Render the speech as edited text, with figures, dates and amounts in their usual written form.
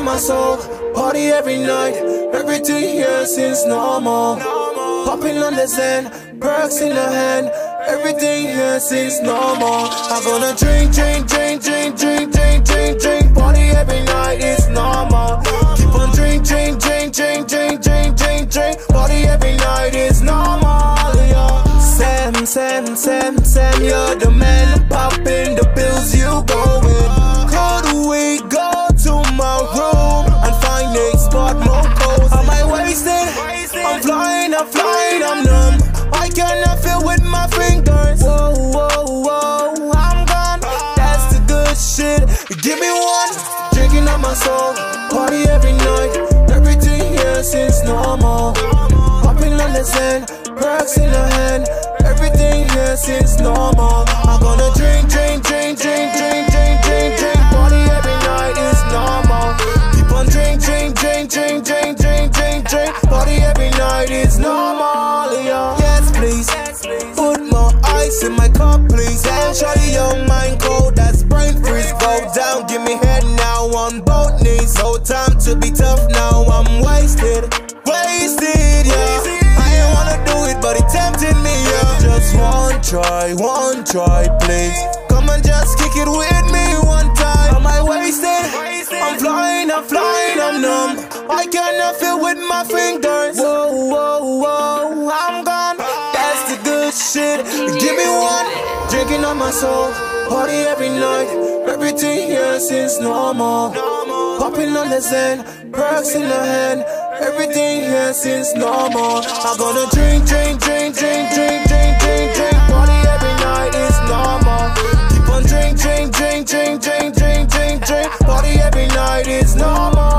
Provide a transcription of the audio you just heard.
on my soul, party every night. Everything here seems normal. Popping on the Zen, perks in the hand. Everything here seems normal. I'm gonna drink, drink, drink, drink, drink, drink, drink, drink. Party every night is normal. Keep on drink, drink, drink, drink, drink, drink, drink, drink. Party every night is normal, yeah. Sam, Sam, Sam, Sam, you're the man. Popping the pills you go with. How do we go to my room and find a spot more cozy? Am I wasted? I'm flying, I'm numb. I cannot feel with my fingers. Whoa, whoa, whoa, I'm gone. That's the good shit. Give me one. Drinking on my soul, party every night. Everything here seems normal. Popping on the Zen, perks in the hand. Everything here seems normal. I'm gonna drink, drink, drink, drink, drink, drink, drink, drink. Party every night is normal. Keep on drink, drink, drink, drink, drink, drink, drink, drink. Party every night is normal, yeah. Yes, please. Put more ice in my cup, please. And shawty, your mind cold, that's brain freeze. Go down, give me head now on both knees. No time to be tough now, I'm wasted. Wasted, yeah. I ain't wanna do it, but it tempted me, yeah. Just one try, please. Come and just kick it with me one time. Am I wasted? I'm flying, I'm numb. I cannot feel with my fingers. Whoa, whoa, whoa, I'm gone. That's the good shit. Give me one. Drinking on my soul, party every night. Everything here seems normal. Popping on the Zen, perks in the hand. Everything here seems normal. I'm gonna drink, drink, drink, drink, drink, drink, drink, drink. Party every night is normal. Keep on drink, drink, drink, drink, drink, drink, drink, drink. Party every night is normal.